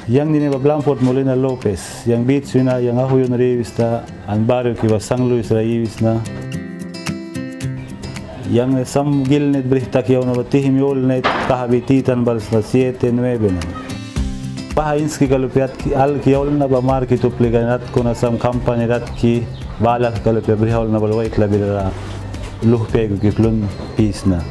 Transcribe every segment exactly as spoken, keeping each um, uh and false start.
Yang ni ba Blanford Molina Lopez, yang beach na yang ako yung nariwis na ang barrio kiwa San Luis Raiwis na. Yang sam gilnet berita kiaw na batihim yolnet kahabititan bals na siete nueve na. Pahainski kalupiat al kiaw na ba market upliganat ko na sam kampanya rat ki balak kalupiat berihol na balway klabira luhpe ko kiklun pis na.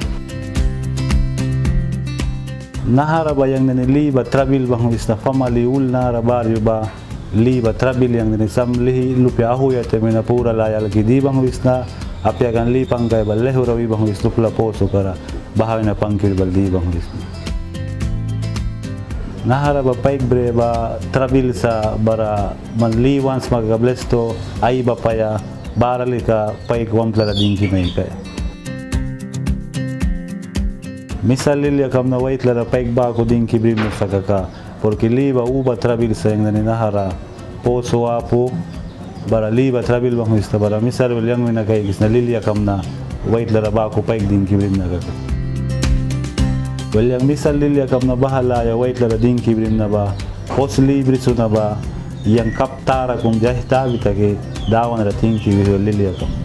Nahara ba yang nanili ba trabil bang wis na family ul na barrio ba li ba trabil yang nani sam lihi lupi ahu ya temena pura layal ki di bang wis na apya kan li pangkai ba lehu rawi bang wis tupla poso kara bahaw na pangkil bal di bang wis nahara ba paik bre ba trabil sa bara man li once magablesto ai ba paya baralika paik wampla dingki mai kai misal lilia kam na wait lara paik ba ko din kibrim sa kaka porque liba uba trabil sa yang nani nahara poso apo bara liba trabil bang wis bara misal yang na kay gis na lilia kam na wait lara ba ko paik din kibrim na kaka well yang misal lilia kam na bahala ya wait lara din kibrim na ba pos libre su na ba yang kaptara kung jahita kita ke dawan ra tin kibrim lilia kam